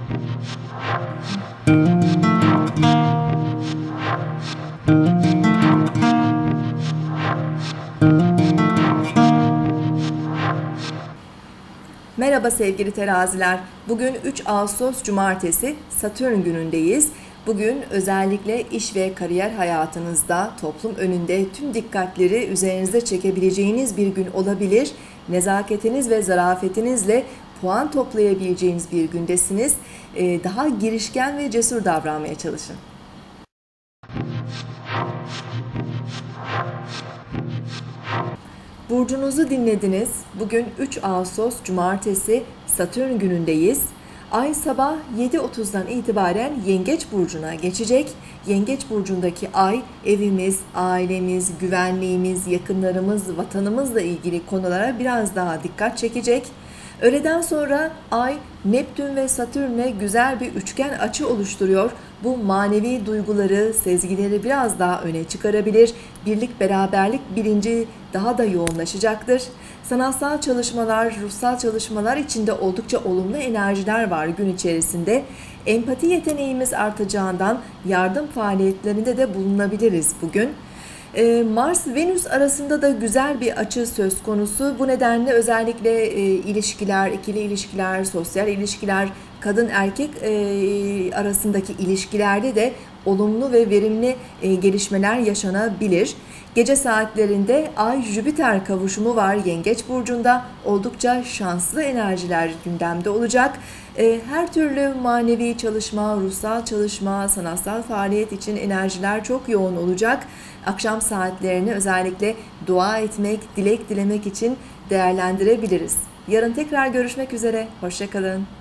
Merhaba sevgili teraziler. Bugün 3 Ağustos Cumartesi, Satürn günündeyiz. Bugün özellikle iş ve kariyer hayatınızda, toplum önünde tüm dikkatleri üzerinize çekebileceğiniz bir gün olabilir. Nezaketiniz ve zarafetinizle puan toplayabileceğiniz bir gündesiniz. Daha girişken ve cesur davranmaya çalışın. Burcunuzu dinlediniz. Bugün 3 Ağustos Cumartesi Satürn günündeyiz. Ay sabah 7.30'dan itibaren Yengeç Burcu'na geçecek. Yengeç Burcu'ndaki ay evimiz, ailemiz, güvenliğimiz, yakınlarımız, vatanımızla ilgili konulara biraz daha dikkat çekecek. Öğleden sonra Ay, Neptün ve Satürn'le güzel bir üçgen açı oluşturuyor. Bu manevi duyguları, sezgileri biraz daha öne çıkarabilir. Birlik, beraberlik bilinci daha da yoğunlaşacaktır. Sanatsal çalışmalar, ruhsal çalışmalar içinde oldukça olumlu enerjiler var gün içerisinde. Empati yeteneğimiz artacağından yardım faaliyetlerinde de bulunabiliriz bugün. Mars-Venüs arasında da güzel bir açı söz konusu. Bu nedenle özellikle ilişkiler, ikili ilişkiler, sosyal ilişkiler, kadın erkek arasındaki ilişkilerde de olumlu ve verimli gelişmeler yaşanabilir. Gece saatlerinde Ay-Jüpiter kavuşumu var Yengeç Burcu'nda. Oldukça şanslı enerjiler gündemde olacak. Her türlü manevi çalışma, ruhsal çalışma, sanatsal faaliyet için enerjiler çok yoğun olacak. Akşam saatlerini özellikle dua etmek, dilek dilemek için değerlendirebiliriz. Yarın tekrar görüşmek üzere. Hoşça kalın.